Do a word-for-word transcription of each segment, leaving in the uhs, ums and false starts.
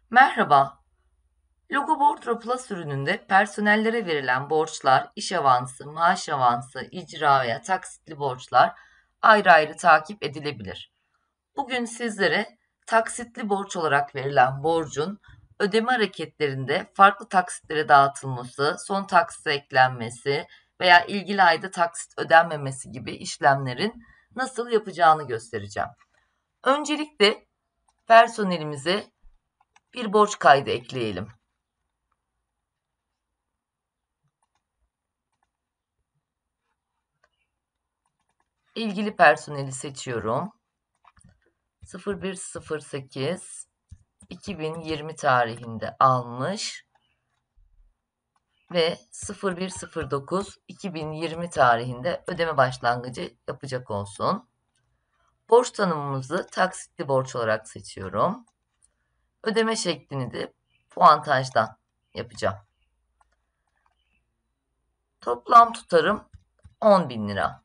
Merhaba. Logo Bordro Plus ürününde personellere verilen borçlar, iş avansı, maaş avansı, icra veya taksitli borçlar ayrı ayrı takip edilebilir. Bugün sizlere taksitli borç olarak verilen borcun ödeme hareketlerinde farklı taksitlere dağıtılması, son taksite eklenmesi veya ilgili ayda taksit ödenmemesi gibi işlemlerin nasıl yapacağını göstereceğim. Öncelikle personelimize bir borç kaydı ekleyelim. İlgili personeli seçiyorum. sıfır bir sıfır sekiz iki bin yirmi tarihinde almış ve sıfır bir sıfır dokuz iki bin yirmi tarihinde ödeme başlangıcı yapacak olsun. Borç tanımımızı taksitli borç olarak seçiyorum. Ödeme şeklini de puantajdan yapacağım. Toplam tutarım on bin lira.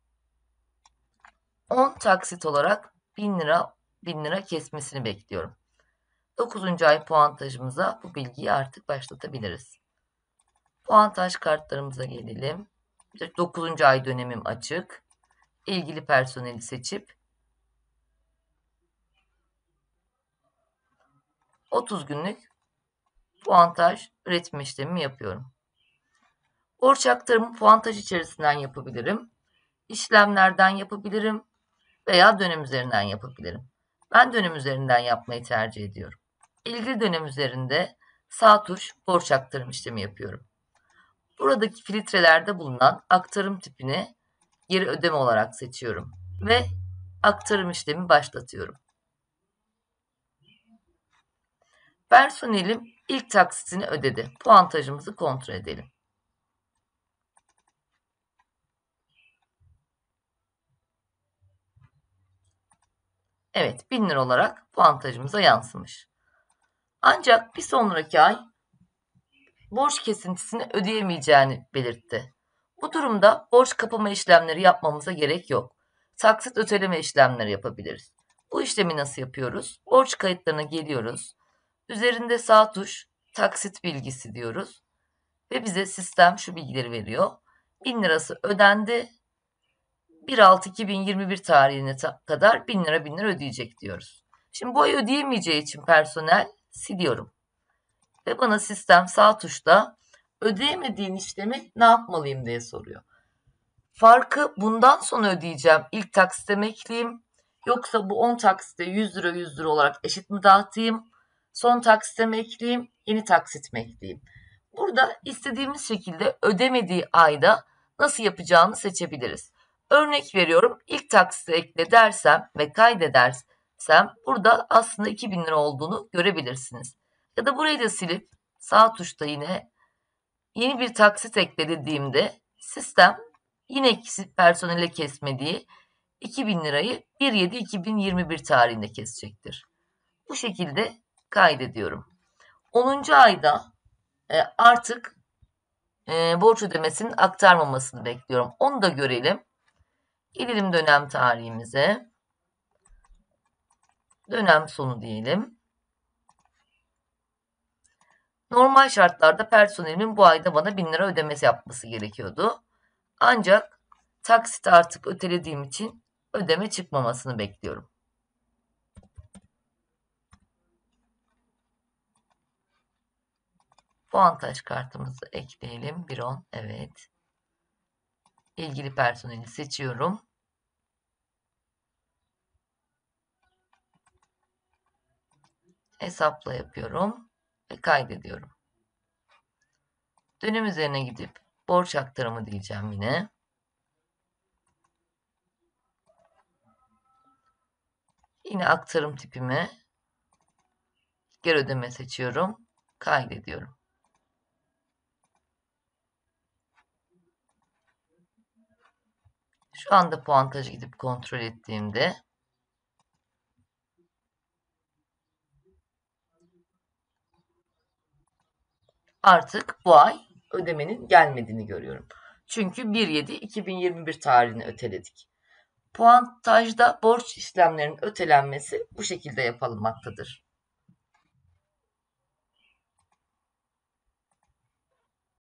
on taksit olarak bin lira bin lira kesmesini bekliyorum. dokuzuncu ay puantajımıza bu bilgiyi artık başlatabiliriz. Puantaj kartlarımıza gelelim. dokuzuncu ay dönemim açık. İlgili personeli seçip otuz günlük puantaj üretim işlemi yapıyorum. Borç aktarımı puantaj içerisinden yapabilirim. İşlemlerden yapabilirim veya dönem üzerinden yapabilirim. Ben dönem üzerinden yapmayı tercih ediyorum. İlgili dönem üzerinde sağ tuş borç aktarım işlemi yapıyorum. Buradaki filtrelerde bulunan aktarım tipini geri ödeme olarak seçiyorum ve aktarım işlemi başlatıyorum. Personelim ilk taksitini ödedi. Puantajımızı kontrol edelim. Evet, bin lira olarak puantajımıza yansımış. Ancak bir sonraki ay borç kesintisini ödeyemeyeceğini belirtti. Bu durumda borç kapama işlemleri yapmamıza gerek yok. Taksit öteleme işlemleri yapabiliriz. Bu işlemi nasıl yapıyoruz? Borç kayıtlarına geliyoruz. Üzerinde sağ tuş taksit bilgisi diyoruz. Ve bize sistem şu bilgileri veriyor. bin lirası ödendi. bir altı iki bin yirmi bir tarihine kadar bin lira bin lira ödeyecek diyoruz. Şimdi bu ay ödeyemeyeceği için personel siliyorum. Ve bana sistem sağ tuşta ödeyemediğin işlemi ne yapmalıyım diye soruyor. Farkı bundan sonra ödeyeceğim ilk taksite mi ekleyeyim? Yoksa bu on taksite yüz lira yüz lira olarak eşit mi dağıtayım? Son taksite mi ekleyeyim? Yeni taksit mi ekleyeyim? Burada istediğimiz şekilde ödemediği ayda nasıl yapacağını seçebiliriz. Örnek veriyorum, ilk taksite ekle dersem ve kaydedersem burada aslında iki bin lira olduğunu görebilirsiniz. Ya da burayı da silip sağ tuşta yine yeni bir taksit ekle dediğimde sistem yine personele kesmediği iki bin lirayı bir yedi iki bin yirmi bir tarihinde kesecektir. Bu şekilde kaydediyorum. onuncu ayda artık borç ödemesinin aktarmamasını bekliyorum. Onu da görelim. Gelelim dönem tarihimize. Dönem sonu diyelim. Normal şartlarda personelimin bu ayda bana bin lira ödemesi yapması gerekiyordu. Ancak taksit artık ötelediğim için ödeme çıkmamasını bekliyorum. Puantaj kartımızı ekleyelim. bir on, evet. İlgili personeli seçiyorum. Hesapla yapıyorum ve kaydediyorum. Dönem üzerine gidip borç aktarımı diyeceğim yine. Yine aktarım tipimi geri ödeme seçiyorum. Kaydediyorum. Şu anda puantajı gidip kontrol ettiğimde artık bu ay ödemenin gelmediğini görüyorum. Çünkü bir yedi iki bin yirmi bir tarihini öteledik. Puantajda borç işlemlerinin ötelenmesi bu şekilde yapılmaktadır.